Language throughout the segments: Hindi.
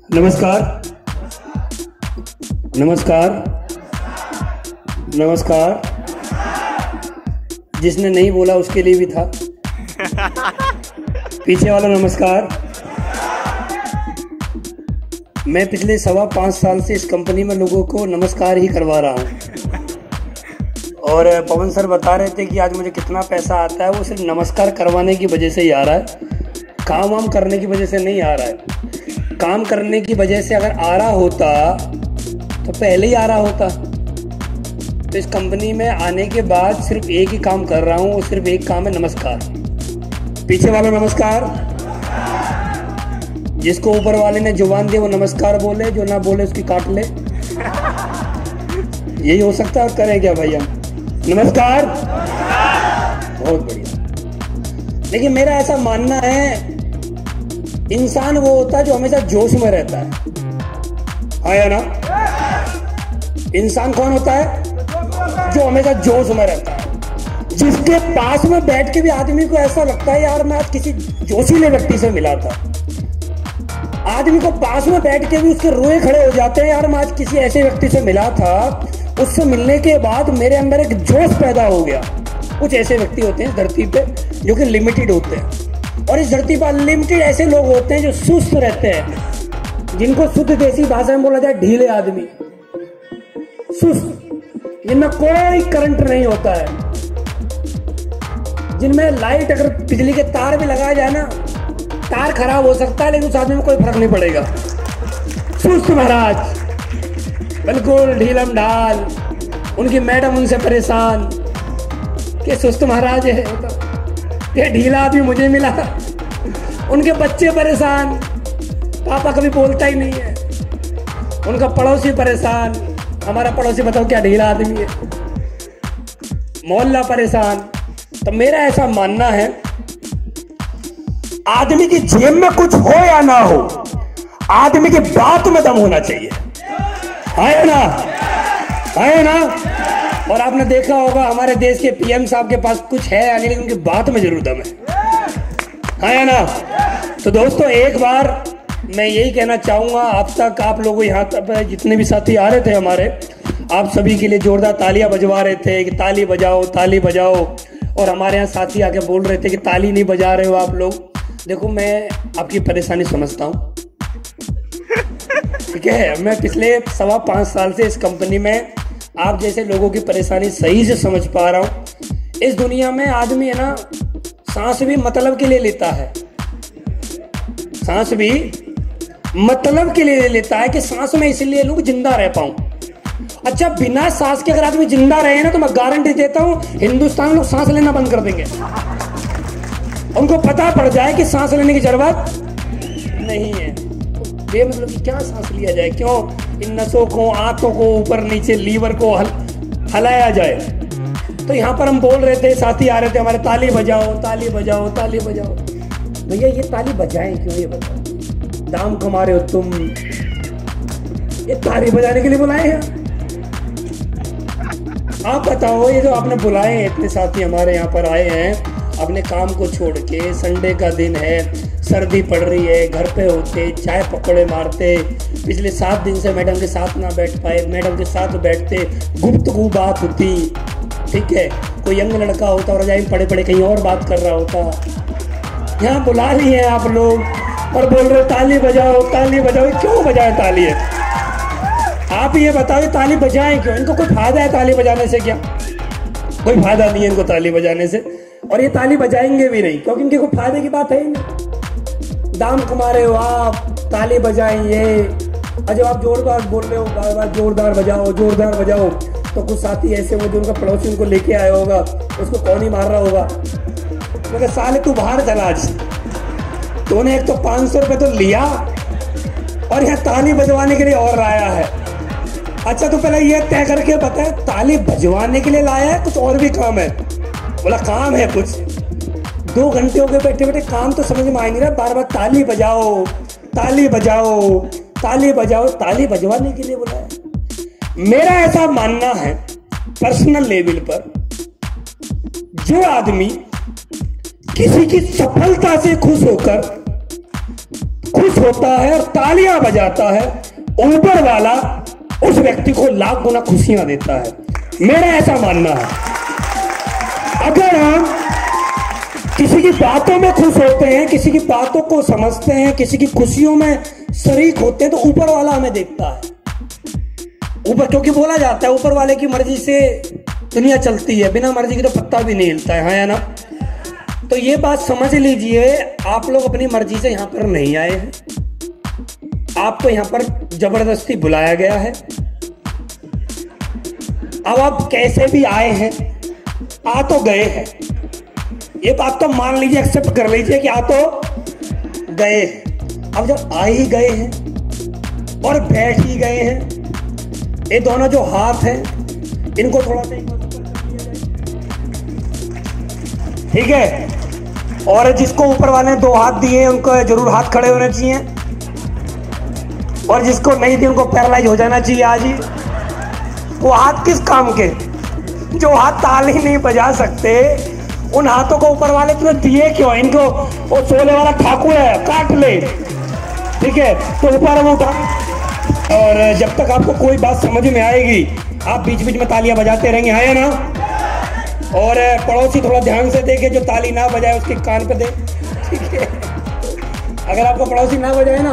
नमस्कार। नमस्कार। नमस्कार। जिसने नहीं बोला उसके लिए भी था। पीछे वाला नमस्कार। मैं पिछले 5.25 साल से इस कंपनी में लोगों को नमस्कार ही करवा रहा हूँ। और पवन सर बता रहे थे कि आज मुझे कितना पैसा आता है, वो सिर्फ नमस्कार करवाने की वजह से ही आ रहा है, काम वाम करने की वजह से नहीं आ रहा है। काम करने की वजह से अगर आ रहा होता तो पहले ही आ रहा होता। तो इस कंपनी में आने के बाद सिर्फ एक ही काम कर रहा हूँ, वो सिर्फ एक काम है, नमस्कार। पीछे वाला नमस्कार। जिसको ऊपर वाले ने जुबान दी वो नमस्कार बोले, जो ना बोले उसकी काट ले। यही हो सकता है। करें क्या भाई हम? नमस्कार। बहुत बढ़िया। लेकिन मेरा ऐसा मानना है, इंसान वो होता है जो हमेशा जोश में रहता है या ना? इंसान कौन होता है? जो हमेशा जोश में रहता है, जिसके पास में बैठ के भी आदमी को ऐसा लगता है यार मैं आज किसी जोशीले व्यक्ति से मिला था। आदमी को पास में बैठ के भी उसके रोए खड़े हो जाते हैं, यार मैं आज किसी ऐसे व्यक्ति से मिला था, उससे मिलने के बाद मेरे अंदर एक जोश पैदा हो गया। कुछ ऐसे व्यक्ति होते हैं धरती पे जो कि लिमिटेड होते हैं, और इस धरती पर लिमिटेड ऐसे लोग होते हैं जो सुस्त रहते हैं, जिनको शुद्ध देसी भाषा में बोला जाए ढीले आदमी, सुस्त, जिनमें कोई करंट नहीं होता है, जिनमें लाइट अगर बिजली के तार भी लगाया जाए ना, तार खराब हो सकता है लेकिन उस आदमी में कोई फर्क नहीं पड़ेगा। सुस्त महाराज, बिल्कुल ढीलम ढाल। उनकी मैडम उनसे परेशान कि सुस्त महाराज है, ये ढीला आदमी मुझे मिला। उनके बच्चे परेशान, पापा कभी बोलता ही नहीं है। उनका पड़ोसी परेशान, हमारा पड़ोसी बताओ क्या ढीला आदमी है। मोहल्ला परेशान। तो मेरा ऐसा मानना है, आदमी की जेब में कुछ हो या ना हो, आदमी की बात में दम होना चाहिए, है ना? है ना? और आपने देखा होगा हमारे देश के पीएम साहब के पास कुछ है या नहीं, लेकिन उनकी बात में जरूर दम है ना? तो दोस्तों, एक बार मैं यही कहना चाहूंगा, अब तक आप लोगों यहाँ तक जितने भी साथी आ रहे थे हमारे, आप सभी के लिए जोरदार तालियां बजवा रहे थे कि ताली बजाओ, ताली बजाओ। और हमारे यहाँ साथी आके बोल रहे थे कि ताली नहीं बजा रहे हो आप लोग। देखो, मैं आपकी परेशानी समझता हूँ, ठीक है? मैं पिछले 5.25 साल से इस कंपनी में आप जैसे लोगों की परेशानी सही से समझ पा रहा हूँ। इस दुनिया में आदमी है ना, सांस भी मतलब के लिए लेता है, सांस भी मतलब के लिए लेता है कि सांस में इसलिए लूं जिंदा रह पाऊं। अच्छा, बिना सांस के अगर आदमी जिंदा रहे ना, तो मैं गारंटी देता हूं हिंदुस्तान में लोग सांस लेना बंद कर देंगे। उनको पता पड़ जाए कि सांस लेने की जरूरत नहीं है, बेमतलब कि क्या सांस लिया जाए, क्यों इन नसों को, आंतों को ऊपर नीचे, लीवर को हलाया जाए। तो यहाँ पर हम बोल रहे थे, साथी आ रहे थे हमारे, ताली बजाओ, ताली बजाओ, ताली बजाओ। भैया ये ताली बजाएं क्यों, ये बताओ? दाम कमा रहे हो तुम, ये ताली बजाने के लिए बुलाए हैं? आप बताओ, ये जो आपने बुलाए हैं, इतने साथी हमारे यहाँ पर आए हैं अपने काम को छोड़ के, संडे का दिन है, सर्दी पड़ रही है, घर पे होते, चाय पकौड़े मारते, पिछले 7 दिन से मैडम के साथ ना बैठ पाए, मैडम के साथ बैठते, गुफ्तगू बात होती, ठीक है? कोई यंग लड़का होता और रजाई पड़े पड़े कहीं और बात कर रहा होता। यहाँ बुला लिए हैं आप लोग और बोल रहे ताली बजाओ, ताली बजाओ। क्यों बजाए ताली है? आप ये बताओ, ताली बजाएं क्यों? इनको कोई फायदा है ताली बजाने से? क्या कोई फायदा नहीं है इनको ताली बजाने से, और ये ताली बजाएंगे भी नहीं, क्योंकि इनके कोई फायदे की बात है ही नहीं। दाम कमा रहे हो आप, ताली बजाएंगे। और जब आप जोरदार बोल रहे हो, बार बार जोरदार बजाओ, जोरदार बजाओ, तो कुछ साथी ऐसे हो जो उनका पड़ोसी उनको लेके आया होगा, उसको कौन ही मार रहा होगा, मगर साले तू बाहर चला, आज तूने एक तो 500 रुपये तो लिया और यहाँ ताली बजवाने के लिए और लाया है। अच्छा, तो पहले ये तय करके बता, ताली बजवाने के लिए लाया है, कुछ और भी काम है? बोला काम है कुछ। 2 घंटे हो गए बैठे बैठे, काम तो समझ में आ नहीं रहा, बार बार ताली बजाओ, ताली बजाओ, ताली बजाओ। ताली बजवाने के लिए बुलाया? मेरा ऐसा मानना है पर्सनल लेवल पर, जो आदमी किसी की सफलता से खुश होकर खुश होता है और तालियां बजाता है, ऊपर वाला उस व्यक्ति को लाख गुना खुशियां देता है। मेरा ऐसा मानना है। अगर हम किसी की बातों में खुश होते हैं, किसी की बातों को समझते हैं, किसी की खुशियों में शरीक होते हैं, तो ऊपर वाला हमें देखता है। ऊपर, क्योंकि बोला जाता है ऊपर वाले की मर्जी से दुनिया चलती है, बिना मर्जी के तो पत्ता भी नहीं हिलता है, हाँ या ना। तो ये बात समझ लीजिए, आप लोग अपनी मर्जी से यहां पर नहीं आए हैं, आपको यहां पर जबरदस्ती बुलाया गया है। अब आप कैसे भी आए हैं, आ तो गए हैं, ये बात तो मान लीजिए, एक्सेप्ट कर लीजिए कि आ तो गए। अब जब आ ही गए हैं और बैठ ही गए हैं, ये दोनों जो हाथ हैं इनको थोड़ा सा ठीक है, और जिसको ऊपर वाले ने 2 हाथ दिए उनको जरूर हाथ खड़े होने चाहिए, और जिसको नहीं दिए उनको पैरालाइज हो जाना चाहिए आज ही। वो हाथ किस काम के, जो हाथ ताली नहीं बजा सकते, उन हाथों को ऊपर वाले तुमने दिए क्यों? इनको वो सोले वाला ठाकुर है, काट ले, ठीक है, तो ऊपर वो उठा। और जब तक आपको कोई बात समझ में आएगी, आप बीच बीच में तालियां बजाते रहेंगे, है ना। और पड़ोसी थोड़ा ध्यान से देखे, जो ताली ना बजाए उसके कान पे दे, ठीक है। अगर आपको पड़ोसी ना बजाए ना,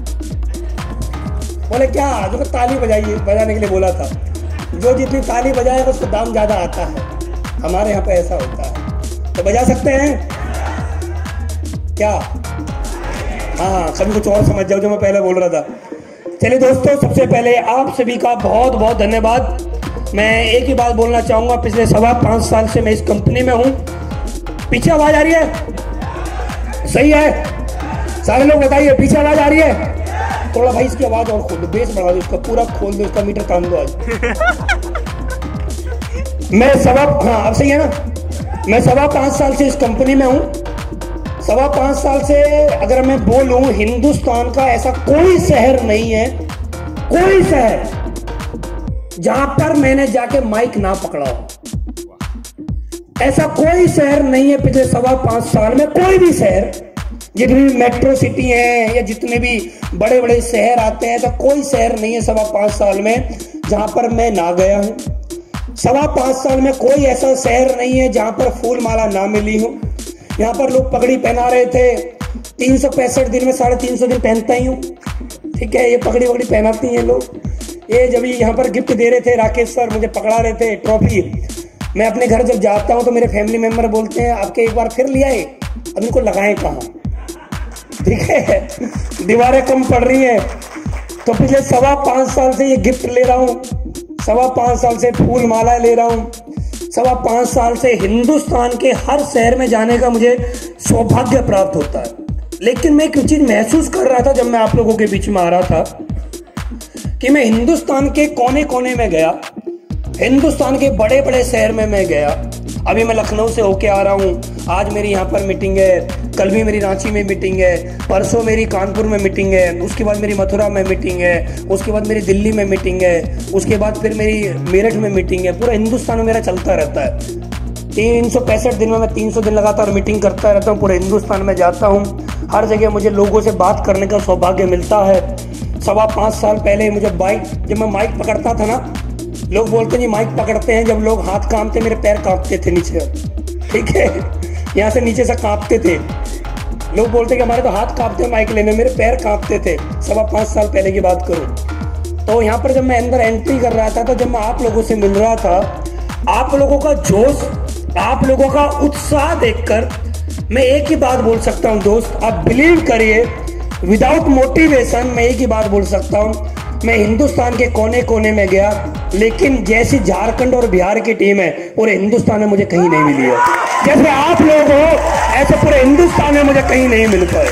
बोले क्या जो ताली बजाइए, बजाने के लिए बोला था, जो जितनी ताली बजाएगा उसको दाम ज्यादा आता है। हमारे यहाँ पे ऐसा होता है, तो बजा सकते हैं क्या? हाँ, कभी कुछ और समझ जाओ जो मैं पहले बोल रहा था। चलिए दोस्तों, सबसे पहले आप सभी का बहुत बहुत धन्यवाद। मैं एक ही बात बोलना चाहूंगा, पिछले 5.25 साल से मैं इस कंपनी में हूं। पीछे आवाज आ रही है? सही है, सारे लोग बताइए, पीछे आवाज आ रही है? थोड़ा भाई इसकी आवाज और खोल दो, बेस बढ़ा दो, इसका पूरा खोल दो, इसका मीटर काम दो आज। मैं हाँ अब सही है ना। मैं 5.25 साल से इस कंपनी में हूं। 5.25 साल से अगर मैं बोलूं, हिंदुस्तान का ऐसा कोई शहर नहीं है, कोई शहर जहां पर मैंने जाके माइक ना पकड़ा हो। ऐसा कोई शहर नहीं है पिछले 5.25 साल में, कोई भी शहर, जितनी भी मेट्रो सिटी है या जितने भी बड़े बड़े शहर आते हैं, तो कोई शहर नहीं है 5.25 साल में जहां पर मैं ना गया हूं। 5.25 साल में कोई ऐसा शहर नहीं है जहां पर फूल माला ना मिली हो। यहाँ पर लोग पगड़ी पहना रहे थे, 365 दिन में 350 दिन पहनता ही हूँ, ठीक है। ये पगड़ी वगड़ी पहनाती हैं लोग। ये जब यहाँ पर गिफ्ट दे रहे थे, राकेश सर मुझे पकड़ा रहे थे ट्रॉफी, मैं अपने घर जब जाता हूँ तो मेरे फैमिली मेंबर बोलते हैं आपके एक बार फिर लिया है, अब इनको लगाएं कहाँ, ठीक है। दीवारें कम पड़ रही है। तो पिछले 5.25 साल से ये गिफ्ट ले रहा हूँ, 5.25 साल से फूल माला ले रहा हूँ, 5.25 साल से हिंदुस्तान के हर शहर में जाने का मुझे सौभाग्य प्राप्त होता है। लेकिन मैं एक चीज महसूस कर रहा था जब मैं आप लोगों के बीच में आ रहा था, कि मैं हिंदुस्तान के कोने कोने में गया, हिंदुस्तान के बड़े बड़े शहर में मैं गया। अभी मैं लखनऊ से होके आ रहा हूँ, आज मेरी यहाँ पर मीटिंग है, कल भी मेरी रांची में मीटिंग है, परसों मेरी कानपुर में मीटिंग है, उसके बाद मेरी मथुरा में मीटिंग है, उसके बाद मेरी दिल्ली में मीटिंग है, उसके बाद फिर मेरी मेरठ में मीटिंग है। पूरा हिंदुस्तान में मेरा चलता रहता है। 365 दिन में मैं 300 दिन लगातार मीटिंग करता रहता हूँ, पूरे हिंदुस्तान में जाता हूँ। हर जगह मुझे लोगों से बात करने का सौभाग्य मिलता है। 5.25 साल पहले मुझे जब मैं माइक पकड़ता था ना, लोग बोलते हैं जी माइक पकड़ते हैं, जब लोग हाथ कांपते, मेरे पैर कांपते थे नीचे, ठीक है, यहाँ से नीचे से कांपते थे। लोग बोलते कि हमारे तो हाथ कांपते हैं माइक लेने, मेरे पैर कांपते थे। 5.25 साल पहले की बात करूँ तो यहाँ पर जब मैं अंदर एंट्री कर रहा था, तो जब मैं आप लोगों से मिल रहा था, आप लोगों का जोश, आप लोगों का उत्साह देखकर मैं एक ही बात बोल सकता हूँ दोस्त, आप बिलीव करिए, विदाउट मोटिवेशन मैं एक ही बात बोल सकता हूँ, मैं हिंदुस्तान के कोने कोने में गया, लेकिन जैसी झारखंड और बिहार की टीम है पूरे हिंदुस्तान में मुझे कहीं नहीं मिली है। जैसे आप लोग हो ऐसे पूरे हिंदुस्तान में मुझे कहीं नहीं मिल पाए,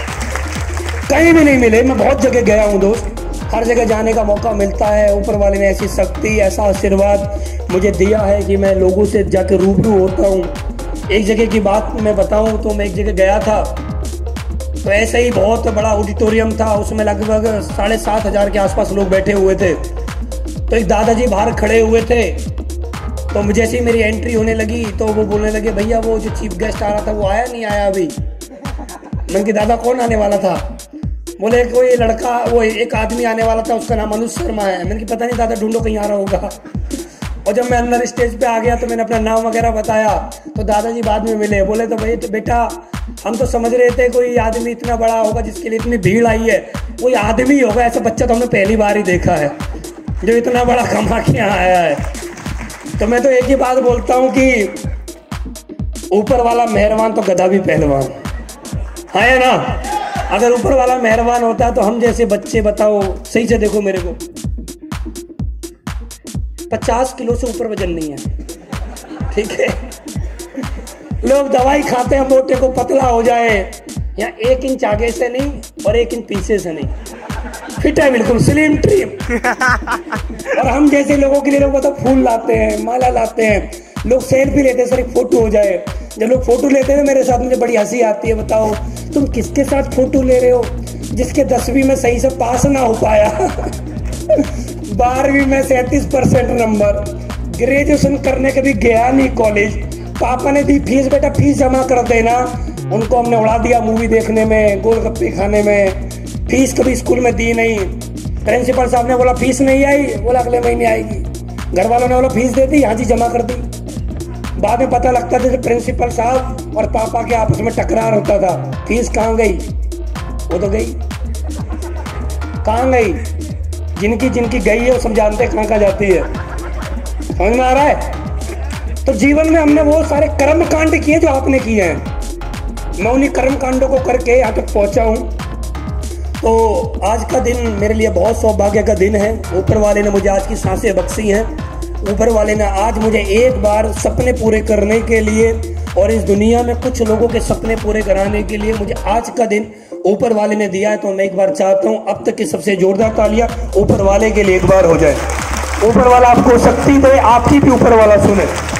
कहीं भी नहीं मिले। मैं बहुत जगह गया हूँ दोस्त, हर जगह जाने का मौका मिलता है। ऊपर वाले ने ऐसी शक्ति, ऐसा आशीर्वाद मुझे दिया है कि मैं लोगों से जाकर रूबरू होता हूँ। एक जगह की बात मैं बताऊँ तो मैं एक जगह गया था, तो ऐसे ही बहुत बड़ा ऑडिटोरियम था, उसमें लगभग 7,500 के आसपास लोग बैठे हुए थे। तो एक दादाजी बाहर खड़े हुए थे, तो जैसे ही मेरी एंट्री होने लगी तो वो बोलने लगे भैया वो जो चीफ गेस्ट आ रहा था वो आया नहीं आया अभी। मैंने कहा दादा कौन आने वाला था? बोले कोई लड़का, वो एक आदमी आने वाला था, उसका नाम अनुज शर्मा है। मैंने कहा पता नहीं दादा, ढूंढो कहीं आ रहा होगा। और जब मैं अंदर स्टेज पे आ गया तो मैंने अपना नाम वगैरह बताया, तो दादाजी बाद में मिले। बोले तो भाई तो बेटा, हम तो समझ रहे थे कोई आदमी इतना बड़ा होगा जिसके लिए इतनी भीड़ आई है, कोई आदमी होगा, ऐसा बच्चा तो हमने पहली बार ही देखा है जो इतना बड़ा कमा के यहाँ आया है। तो मैं तो एक ही बात बोलता हूँ कि ऊपर वाला मेहरबान तो गधा भी पहलवान है ना। अगर ऊपर वाला मेहरबान होता तो हम जैसे बच्चे, बताओ सही से देखो मेरे को, 50 किलो से ऊपर वजन नहीं है, ठीक है। लोग दवाई खाते हैं मोटे को पतला हो जाए, या 1 इंच आगे से नहीं और 1 इंच पीछे से नहीं, फिट है बिल्कुल, स्लिम ट्रिम। और हम जैसे लोगों के लिए लोग बताओ फूल लाते हैं, माला लाते हैं, लोग सेल्फी लेते हैं, सर एक फोटो हो जाए। जब लोग फोटो लेते हैं मेरे साथ, मुझे बड़ी हंसी आती है। बताओ तुम किसके साथ फोटो ले रहे हो? जिसके 10वीं में सही से पास ना हो पाया, 12वीं में 37% नंबर, ग्रेजुएशन करने के भी गया नहीं कॉलेज, पापा ने दी फीस, बेटा फीस जमा कर देना। उनको हमने उड़ा दिया मूवी देखने में, गोलगप्पे खाने में, फीस कभी स्कूल में दी नहीं। प्रिंसिपल साहब ने बोला फीस नहीं आई, बोला अगले महीने आएगी। घर वालों ने बोला फीस दे दी, हाँ जी जमा कर दी। बाद में पता लगता था कि प्रिंसिपल साहब और पापा के आपस में टकरार होता था, फीस कहाँ गई? वो तो गई, कहाँ गई? जिनकी जिनकी गई है वो सब जानते हैं कहाँ जाती है। समझ में आ रहा है? तो जीवन में हमने वो सारे कर्म कांड किए जो आपने किए हैं, मैं उन्हीं कर्म कांडों को करके यहाँ तक पहुंचा हूँ। तो आज का दिन मेरे लिए बहुत सौभाग्य का दिन है। ऊपर वाले ने मुझे आज की सांसें बख्शी हैं। ऊपर वाले ने आज मुझे एक बार सपने पूरे करने के लिए और इस दुनिया में कुछ लोगों के सपने पूरे कराने के लिए मुझे आज का दिन ऊपर वाले ने दिया है। तो मैं एक बार चाहता हूँ अब तक की सबसे जोरदार तालियां ऊपर वाले के लिए एक बार हो जाए। ऊपर वाला आपको शक्ति दे, आपकी भी ऊपर वाला सुने।